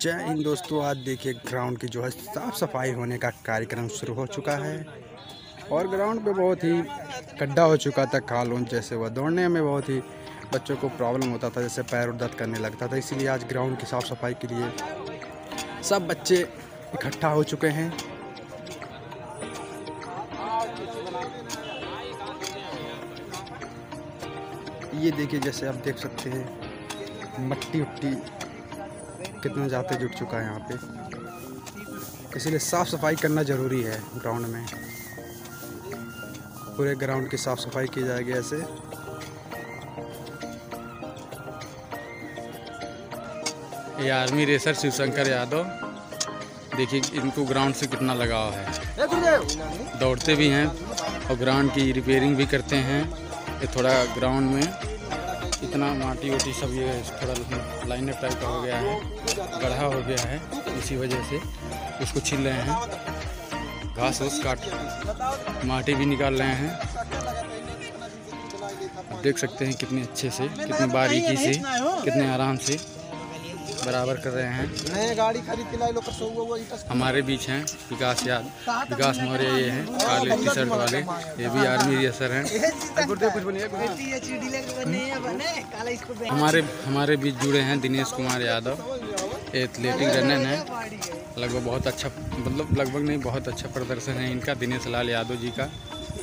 जय हिंद दोस्तों। आज देखिए ग्राउंड की जो है साफ़ सफाई होने का कार्यक्रम शुरू हो चुका है और ग्राउंड पे बहुत ही गड्ढा हो चुका था। कालों जैसे हुआ, दौड़ने में बहुत ही बच्चों को प्रॉब्लम होता था, जैसे पैर दर्द करने लगता था। इसीलिए आज ग्राउंड की साफ़ सफाई के लिए सब बच्चे इकट्ठा हो चुके हैं। ये देखिए, जैसे आप देख सकते हैं मट्टी उट्टी कितना ज़्यादा जुट चुका है यहाँ पे। इसीलिए साफ़ सफाई करना ज़रूरी है ग्राउंड में। पूरे ग्राउंड की साफ़ सफाई की जाएगी ऐसे। ये आर्मी रेसर शिवशंकर यादव, देखिए इनको ग्राउंड से कितना लगाव है। दौड़ते भी हैं और ग्राउंड की रिपेयरिंग भी करते हैं। ये थोड़ा ग्राउंड में इतना माटी वाटी सब ये थोड़ा लाइन टाइप का हो गया है, गड्ढा हो गया है, इसी वजह से उसको छील रहे हैं। घास वास काट माटी भी निकाल रहे हैं। देख सकते हैं कितने अच्छे से, कितने बारीकी से, कितने आराम से बराबर कर रहे हैं। गाड़ी खरीद के लो। हमारे बीच हैं विकास मौर्य, ये हैं काले टी शर्ट वाले, ये भी आर्मी रेसर हैं। हमारे बीच जुड़े हैं दिनेश कुमार यादव, एथलेटिक रनर हैं। लगभग बहुत अच्छा, मतलब लगभग नहीं, बहुत अच्छा प्रदर्शन है इनका, दिनेश लाल यादव जी का।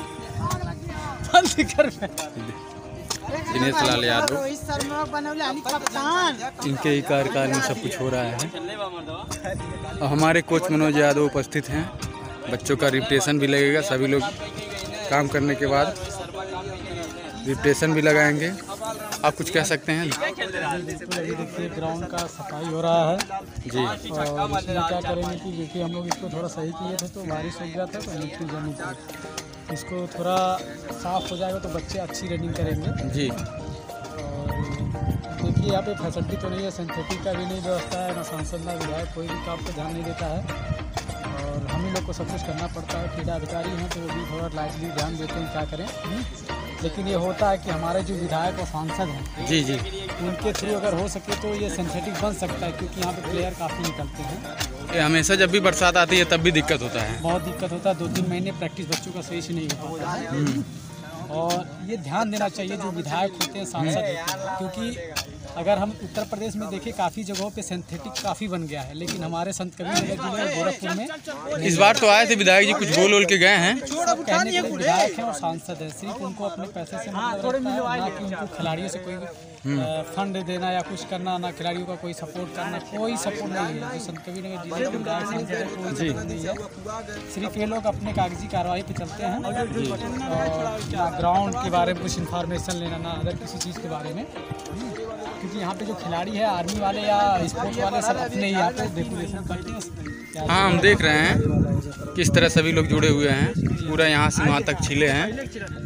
दिनेश लाल यादव, इनके ही कार्यकाल में सब कुछ हो रहा है। और हमारे कोच मनोज यादव उपस्थित हैं। बच्चों का रिपिटेशन भी लगेगा, सभी लोग काम करने के बाद रिपिटेशन भी लगाएंगे। आप कुछ कह सकते हैं? देखिए ग्राउंड का सफाई हो रहा है जी। और इसमें क्या करेंगे कि देखिए हम लोग इसको थोड़ा सही किए थे तो बारिश हो गया था तो मिट्टी जमी थी। इसको थोड़ा साफ हो जाएगा तो बच्चे अच्छी रनिंग करेंगे जी। और देखिए यहाँ पे फैसिलिटी तो नहीं है, सिंथेटिक का भी नहीं व्यवस्था है, ना सांसद ना विधायक कोई भी काम पर ध्यान नहीं देता है और हम ही लोग को सब कुछ करना पड़ता है। क्रीड़ा अधिकारी हैं तो वो भी थोड़ा लाइटली ध्यान देते हैं क्या करें। लेकिन ये होता है कि हमारे जो विधायक और सांसद हैं जी जी, उनके थ्रू अगर हो सके तो ये सिंथेटिक बन सकता है, क्योंकि यहाँ पे प्लेयर काफ़ी निकलते हैं। ये हमेशा जब भी बरसात आती है तब भी दिक्कत होता है, बहुत दिक्कत होता है। 2-3 महीने प्रैक्टिस बच्चों का सही से नहीं हो पाता है। और ये ध्यान देना चाहिए जो विधायक होते हैं, सांसद होते हैं, क्योंकि अगर हम उत्तर प्रदेश में देखें काफ़ी जगहों पे सिंथेटिक काफ़ी बन गया है, लेकिन हमारे संत कबीरनगर जिले और गोरखपुर में इस बार तो आए थे विधायक जी, कुछ बोल के गए हैं। सब कहने के लिए विधायक हैं और सांसद हैं, सिर्फ उनको अपने पैसे से मतलब ना कि उनको खिलाड़ियों से कोई फंड देना या कुछ करना, ना खिलाड़ियों का कोई सपोर्ट करना, कोई सपोर्ट नहीं है। जो संत कबीरनगर जिले के विधायक सांसद है कोई सपोर्ट नहीं है। सिर्फ ये लोग अपने कागजी कार्रवाई पे चलते हैं और ना ग्राउंड के बारे में कुछ इन्फॉर्मेशन लेना, ना अदर किसी चीज़ के बारे में। क्योंकि यहाँ पे जो खिलाड़ी है आर्मी वाले या स्पोर्ट्स वाले सब अपने यहाँ पे डेकोरेशन करते हैं। हाँ, हम देख रहे हैं किस तरह सभी लोग जुड़े हुए हैं, पूरा यहाँ से वहाँ तक छिले हैं।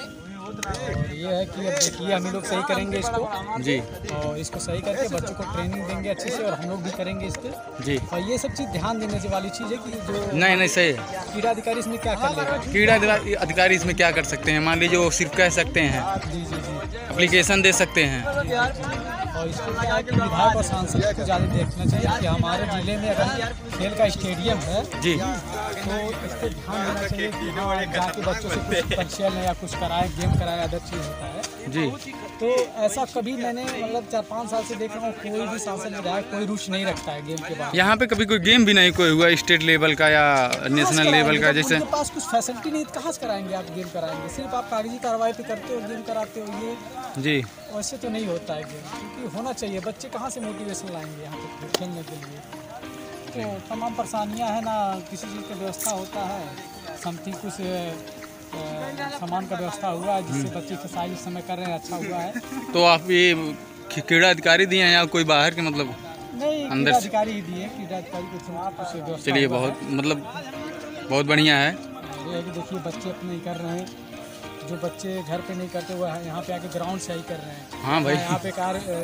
और ये है कि अब देखिए हम लोग सही करेंगे इसको जी, और इसको सही करके बच्चों को ट्रेनिंग देंगे अच्छे से और हम लोग भी करेंगे इस पर जी। और ये सब चीज़ ध्यान देने वाली चीज़ है कि जो नहीं सही है। क्रीड़ा अधिकारी इसमें क्या कर लेगा। क्रीड़ा अधिकारी इसमें क्या कर सकते हैं? मान लीजिए वो सिर्फ कह सकते हैं, जी जी जी, एप्लीकेशन दे सकते हैं। और इसको क्या है कि विधायक और सांसद को ज़्यादा देखना चाहिए कि हमारे जिले में अगर खेल का स्टेडियम है जी, तो इस पर ध्यान देना चाहिए कि हाँ जाके बच्चों से कुछ परिचय या कुछ कराए, गेम कराए, अदर चीज़ होता है जी। तो ऐसा कभी मैंने मतलब 4-5 साल से देख रहा हूँ कोई भी सांसद विधायक कोई रुचि नहीं रखता है गेम के बाद। यहाँ पे कभी कोई गेम भी नहीं कोई हुआ स्टेट लेवल का या नेशनल लेवल का? जैसे उनके पास कुछ फैसिलिटी नहीं, कहाँ से कराएंगे आप गेम कराएंगे? सिर्फ आप कागजी कार्रवाई पे करते हो, गेम कराते हो, ये जी, वैसे तो नहीं होता है गेम। क्योंकि होना चाहिए, बच्चे कहाँ से मोटिवेशन लाएंगे यहाँ पे खेलने के लिए? तो तमाम परेशानियाँ हैं, ना किसी चीज़ का व्यवस्था होता है, समथिंग कुछ सामान का व्यवस्था हुआ है जिससे बच्चे एक्सरसाइज इस समय कर रहे हैं, अच्छा हुआ है। तो आप ये क्रीड़ा अधिकारी दिए हैं या कोई बाहर के, मतलब नहीं, अंदर क्रीड़ा अधिकारी ही दिए, क्रीड़ा अधिकारी को कुछ व्यवस्था। चलिए, बहुत मतलब बहुत बढ़िया है। ये है कि देखिए बच्चे अपने ही कर रहे हैं, जो बच्चे घर पे नहीं करते वो यहाँ पे आके ग्राउंड से ही कर रहे हैं। हाँ भाई, यहाँ पे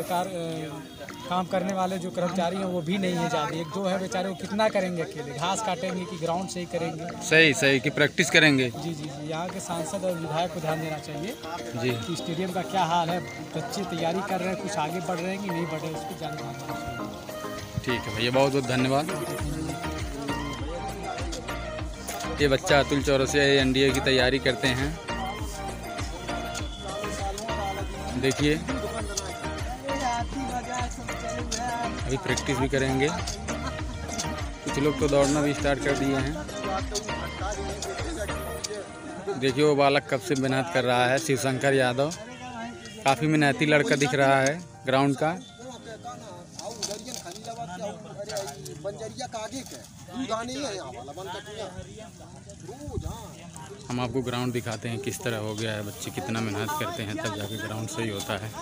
काम करने वाले जो कर्मचारी हैं वो भी नहीं है ज़्यादा, 1-2 है बेचारे, वो कितना करेंगे अकेले, घास काटेंगे कि ग्राउंड से ही करेंगे। सही कि प्रैक्टिस करेंगे। जी जी जी, यहाँ के सांसद और विधायक को ध्यान देना चाहिए जी कि स्टेडियम का क्या हाल है, बच्चे तैयारी कर रहे हैं, कुछ आगे बढ़ रहे हैं कि नहीं बढ़ रहे, उसको ज़्यादा ध्यान देना चाहिए। ठीक है भैया, बहुत बहुत धन्यवाद। ये बच्चा अतुल चौरसिया NDA की तैयारी करते हैं। देखिए अभी प्रैक्टिस भी करेंगे। कुछ लोग तो दौड़ना भी स्टार्ट कर दिए हैं। देखिए वो बालक कब से मेहनत कर रहा है, शिवशंकर यादव। काफ़ी मेहनती लड़का दिख रहा है ग्राउंड का। हम आपको ग्राउंड दिखाते हैं किस तरह हो गया है। बच्चे कितना मेहनत करते हैं तब जाके ग्राउंड सही होता है।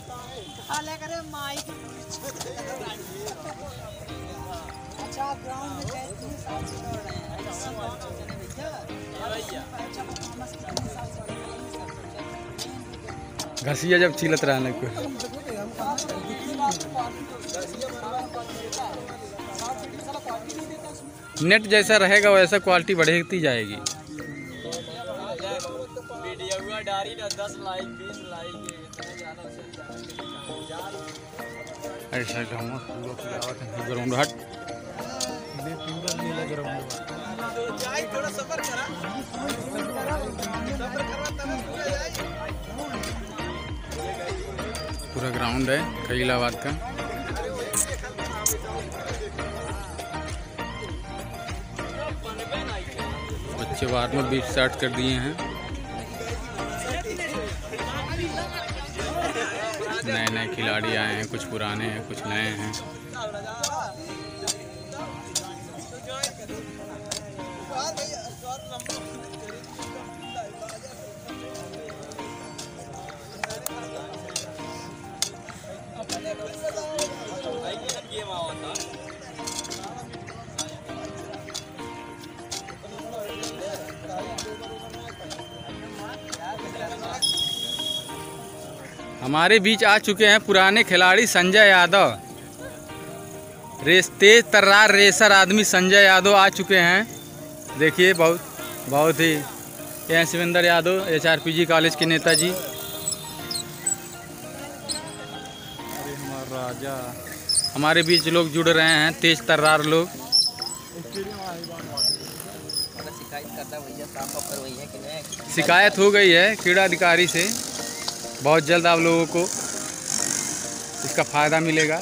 घसिया जब चिलत रहने को नेट जैसा रहेगा वैसा क्वालिटी बढ़ती जाएगी। ऐसा ग्राउंड हट पूरा ग्राउंड है खलीलाबाद का। बच्चे वार में भी स्टार्ट कर दिए हैं। नए नए खिलाड़ी आए हैं, कुछ पुराने हैं, कुछ नए हैं। हमारे बीच आ चुके हैं पुराने खिलाड़ी संजय यादव। तेज तर्रार रेसर आदमी संजय यादव आ चुके हैं। देखिए बहुत ही ये शिवेंद्र यादव HRPG कॉलेज के नेताजी। अरे हमारा राजा, हमारे बीच लोग जुड़ रहे हैं, तेज तर्रार लोग। शिकायत हो गई है क्रीड़ा अधिकारी से। बहुत जल्द आप लोगों को इसका फ़ायदा मिलेगा।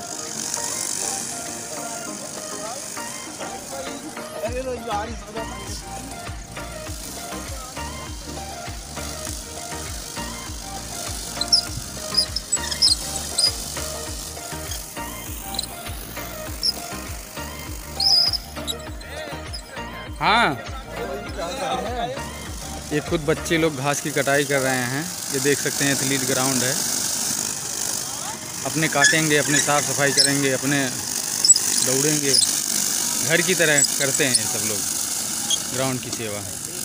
हाँ, ये खुद बच्चे लोग घास की कटाई कर रहे हैं। ये देख सकते हैं एथलीट ग्राउंड है। अपने काटेंगे, अपने साफ सफाई करेंगे, अपने दौड़ेंगे, घर की तरह करते हैं सब लोग ग्राउंड की सेवा।